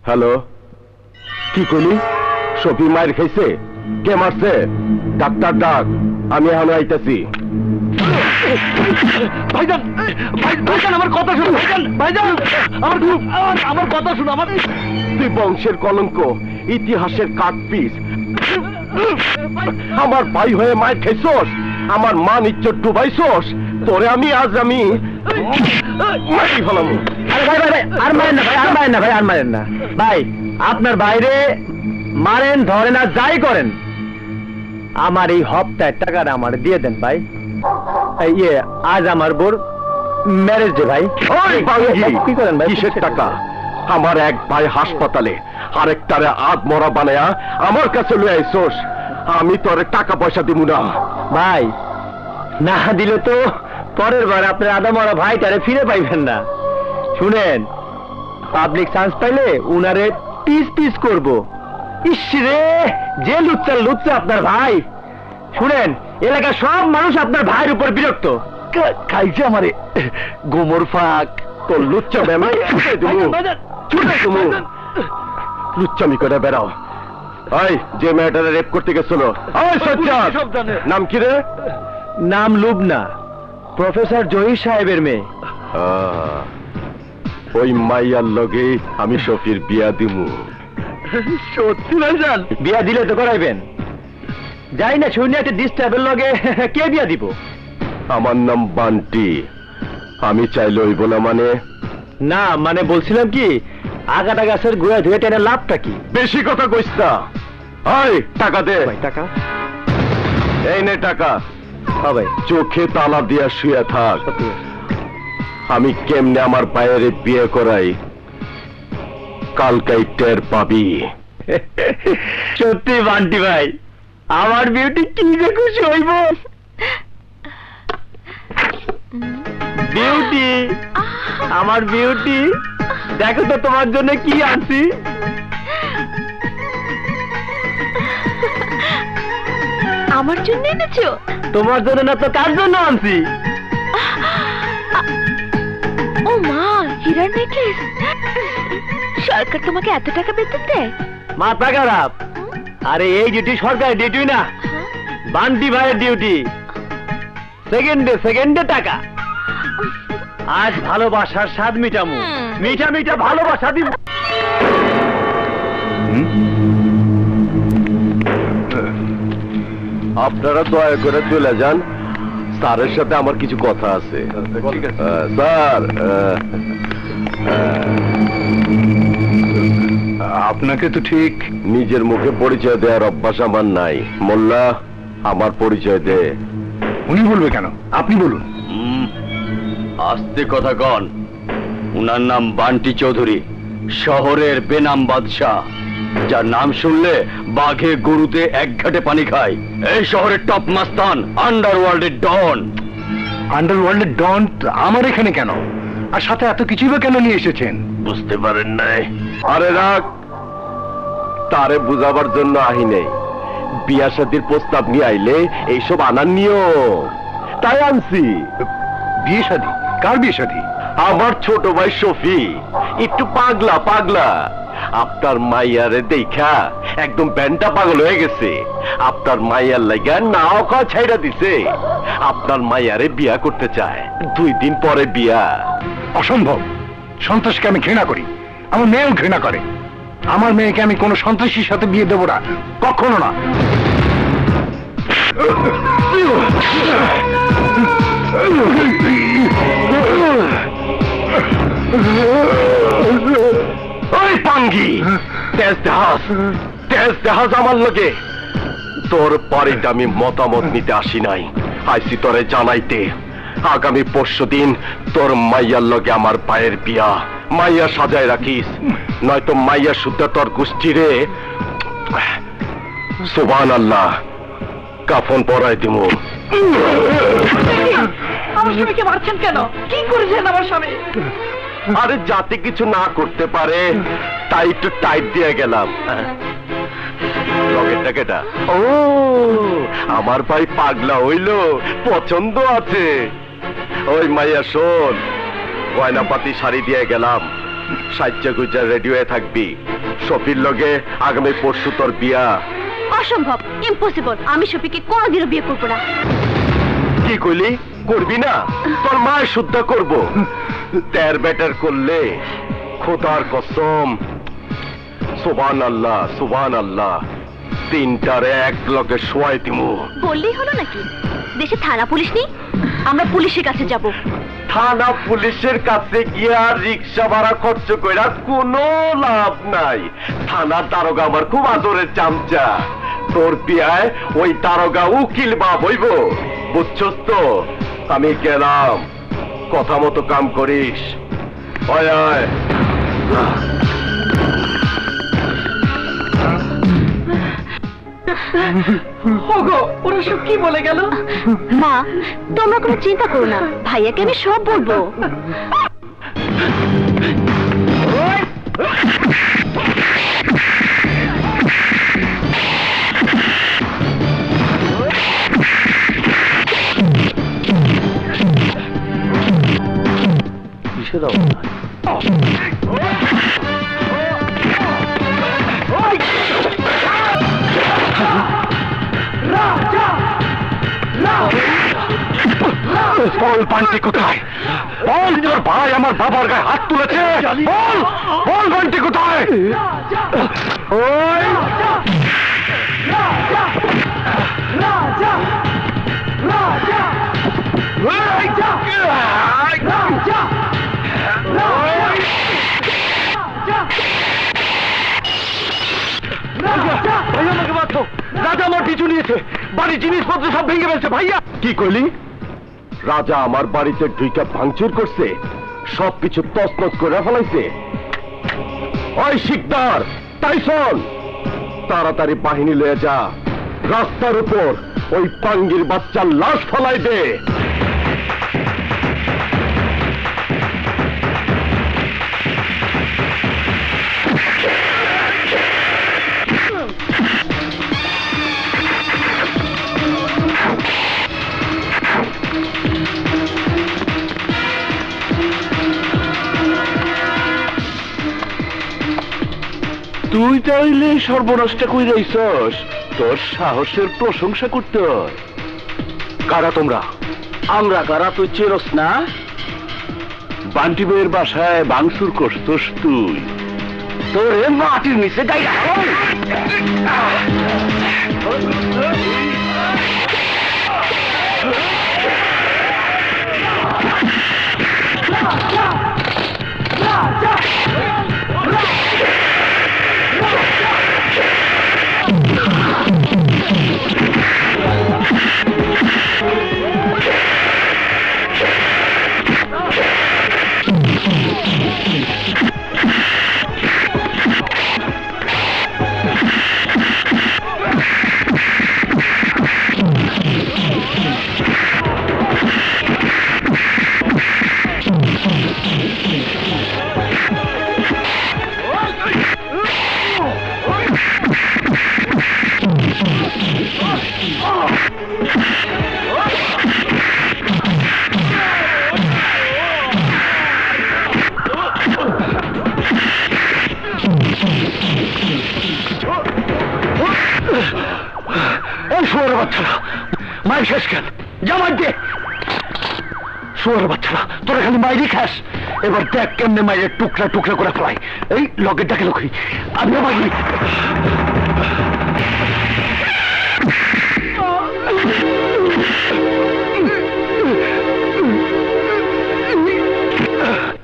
Hello, কি করলি? শফি মায়ের খাইছে? কে মারছে? ডাক্তার ডাক, আমি এখন আইতাছি। ভাইজান, ভাইজান আমার কথা শুনুন। ভাইজান, ভাইজান আমার কথা শুনুন। তুই বংশের কলঙ্ক, ইতিহাসের কাঠপিস। আমার ভাই হয়ে মায়ের খাইছস, আমার মান ইজ্জত ডুবাইছস। তোরে আমি আজ মারি ফেলাম। ভাই ভাই ভাই, আর মারেন না ভাই, আর মারেন না ভাই, আর মারেন না ভাই। আপনার বাইরে মারেন, ধরেন, আর যাই করেন, আমার এই হপ্তায় টাকাটা আমার দিয়ে দেন ভাই। ইয়ে, আজ আমার বোর ম্যারেজ ডে ভাই। কি করেন ভাই? কিসের টাকা? আমার এক ভাই হাসপাতালে, আরেকটারে আধমরা বানায়া আমার কাছে লয়ে আইছস। আমি তোরে টাকা পয়সা দিব না ভাই। না দিলে তো পরের বার আপনার আধমরা ভাইটারে ফিরে পাইবেন না। শুনেন, পাবলিক চান্স পাইলে উনারে পিস পিস করব। ইস রে, যে লুচ্চা আপনার ভাই। শুনেন, এলাকার সব মানুষ আপনার ভাইয়ের উপর বিরক্ত। খাইছে আমারে গোমর ফাঁক। তোর লুচ্চা বেমাই লুচ্চামি করে বেড়াও। ওই যে মেয়েটারে রেপ করতে গেছিল, নাম কি রে? নাম লুবনা, প্রফেসর জহির সাহেবের মেয়ে। ওই মাইয়ার লগে আমি শফির বিয়া দিমু। সত্যি ভাইজান? বিয়া দিলে তো করাইবেন। যাই না শুনে একটা ডিস্টার্বের লগে কে বিয়া দিব? আমার নাম বান্টি। আমি চাইলে ওই বলা মানে না, মানে বলছিলাম কি, আগাটা গাছের গোড়া ধুয়ে টেনে লাভটা কি? বেশি কথা কইস না। টাকা দে। টাকা? এই নে টাকা। হবে। চোখে তালা দিয়া শুয়ে থাক। আমি কেমনে আমার বাইরে বিয়ে করাই কালকাই টের পাবি। সত্যি বান্টি ভাই, আমার বিউটি কি যে খুশি হইব। বিউটি, আমার বিউটি, দেখো তো তোমার জন্য কি আনছি। আমার জন্য এনেছো? তোমার জন্য না তো কার জন্য আনছি? ও মা, হীরার নেকলেস। সরকার তোমাকে এত টাকা বেতন দেয়? মাথা খারাপ। আরে এই ডিউটি সরকারি ডিউটি না, বান্টি ভাইয়ের ডিউটি। সেকেন্ডে টাকা। আজ ভালোবাসার স্বাদ মিটামু, মিঠা মিঠা ভালোবাসা দিব। আপনারা দয়া করে চলে যান, স্যারের সাথে আমার কিছু কথা আছে। স্যার, আপনাকে তো ঠিক নিজের মুখে পরিচয় দেওয়ার অভ্যাস আমার নাই। মোল্লা, আমার পরিচয় দে। উনি বলবে কেন? আপনি বলুন। আস্তে কথা কন। উনার নাম বান্টি চৌধুরী, শহরের বেনাম বাদশাহ, যার নাম শুনলে বাঘে গরুতে এক ঘাটে পানি খায়। এই শহরের টপ মাস্তান, আন্ডারওয়ার্ল্ডের ডন। আন্ডারওয়ার্ল্ডের ডন আমার এখানে কেন? আর সাথে এত কিছুই বা কেন নিয়ে এসেছেন? বুঝতে পারেন নাই? আরে রাখ, তারে বুঝাবার জন্য আহি নেই। বিয়া শাদীর প্রস্তাব নিয়ে আইলে এইসব আনার নিয়ম, তাই আনছি। বিয়ে শাদী? কার বিয়ে শাদী? আমার ছোট ভাই শফি একটু পাগলা। আপনার মাইয়ারে দেখা একদম ব্যান্ডটা পাগল হয়ে গেছে। আপনার মাইয়ার লাগা নাও খাওয়া ছাইড়া দিছে। আপনার মাইয়ারে বিয়া করতে চায়, 2 দিন পরে বিয়া। অসম্ভব। সন্ত্রাসকে আমি ঘৃণা করি, আমার মেয়েও ঘৃণা করে। আমার মেয়েকে আমি কোনো সন্ত্রাসীর সাথে বিয়ে দেবো না, কখনো না। ওই পাঙ্গি, তেজ দেহাজ আমার লগে। তোর বাড়িতে আমি মতামত নিতে আসি নাই, আইসি তোরে জানাইতে। আগামী পরশুদিন তোর মাইয়ার লগে আমার পায়ের বিয়া। মাইয়া সাজায় রাখিস, নয়তো মাইয়া শুদ্ধা তোর গোষ্ঠীরে সুবহানাল্লাহ কাফন পরাই দিমু। আমার স্বামীকে মারছেন কেন? কি করেছেন আমার স্বামী? আরে যাতে কিছু না করতে পারে তাই একটু টাইট দিয়ে গেলাম। লকেটটা কেটা? ও, আমার ভাই পাগলা হইল, পছন্দ আছে। ওই মাইয়া শোন, গয়নাপাতি শাড়ি দিয়ে গেলাম, সাজ্জা গুজ্জা রেডি হয়ে থাকবি। শফির লগে আগামী পরশু তোর বিয়া। অসম্ভব, ইম্পসিবল। আমি শফিকে কোনোদিনও বিয়ে করবো না। কি কইলি? করবি না? তোর মায় শুদ্ধ করব। তের বেটার করলে খোদার কসম, সুবহানাল্লাহ সুবহানাল্লাহ, তিনটারে এক লগে শোয়াই দিমু। বললেই হলো নাকি? দেশে থানা পুলিশ নেই, আমরা পুলিশের কাছে যাব। থানা পুলিশের কাছে গিয়া রিক্সা ভাড়া খরচ কইরা কোনো লাভ নাই। থানার দারোগা আমার খুব আদরের চামচা। তোর বিয়ায় ওই দারোগা উকিল বাপ হইব, বুঝছস তো? আমি গেলাম, কথা মতো কাম করিস। আয় আয়। ওরা সব কি বলে গেল? মা, তোমরা কোনো চিন্তা করো না, ভাইয়াকে আমি সব বলবো। বল বান্টি কোথায়? বল তোর ভাই আমার বাবার গায়ে হাত তুলেছে। বল বল বান্টি কোথায়? ওই আমাকে বাঁচো, রাজা আমার পিছু নিয়েছে, বাড়ির জিনিসপত্র সব ভেঙে ফেলছে। ভাইয়া কি কইলি? রাজা আমার বাড়িতে দুইটা ভাঙচুর করছে, সবকিছু তছনছ করে ফেলাইছে। ওই শিকদার, টাইসন, তাড়াতাড়ি বাহিনী লয়ে যা, রাস্তার উপর ওই পাঙ্গির বাচ্চার লাশ ফলাই দে। তুই তাইলে সর্বনাশটা কই যাইছস? তোর সাহসের প্রশংসা করতে হয়। কারা তোমরা? আমরা কারা তুই চেরস না? বান্টি বইয়ের বাসায় ভাঙচুর করছস তুই? তোর মাটির নিচে গাইয়া মাই শেষ কেন? জামাই দে। শুয়ার বাচ্চারা, তোরা খালি মাইরি খাস। এবার দেখ কেমনে মাইরের টুকরা টুকরা করে ফেলাই। এই লগের ডাকে লক্ষ্মী, আমিও মাইরি।